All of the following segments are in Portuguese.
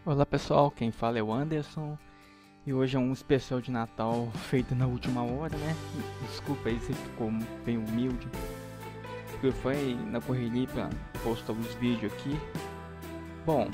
Olá pessoal, quem fala é o Anderson e hoje é um especial de Natal feito na última hora, né? Desculpa aí se ficou bem humilde, porque foi na correria pra postar os vídeos aqui. Bom,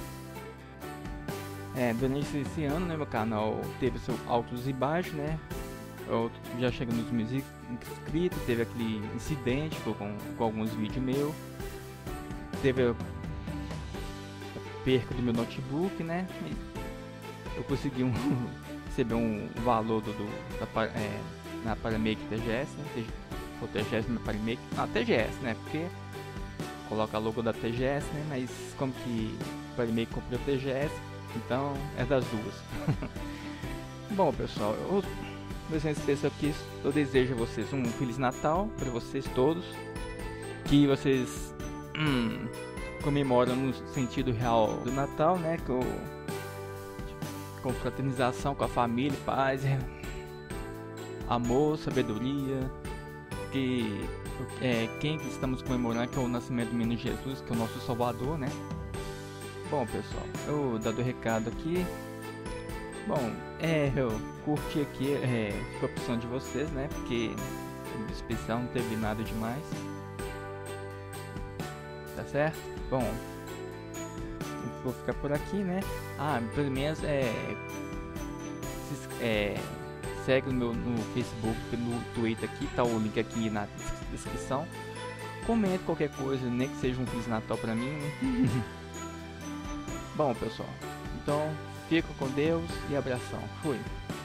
durante esse ano, né, meu canal teve seus altos e baixos, né? Eu já chegando nos meus inscritos, teve aquele incidente com alguns vídeos meus, teve a perca do meu notebook, né? Eu consegui receber um valor na Paramake TGS, né? Ou TGS na Paramake, TGS, né? Porque coloca a logo da TGS, né? Mas como que Paramake comprou a TGS, então é das duas. Bom, pessoal, nesse especial aqui, eu desejo a vocês um Feliz Natal para vocês todos, que vocês comemoram no sentido real do Natal, né? Com fraternização com a família, paz, amor, sabedoria, que quem estamos comemorando que é o nascimento do menino Jesus, que é o nosso Salvador, né? Bom, pessoal, eu dando o recado aqui. Bom, eu curti aqui, fica a opção de vocês, né? Porque no especial não teve nada demais, tá certo? Bom, vou ficar por aqui, né? Pelo menos segue no Facebook, no Twitter aqui, tá o link aqui na descrição. Comente qualquer coisa, nem que seja um Feliz Natal pra mim. Bom, pessoal, então fica com Deus e abração. Fui.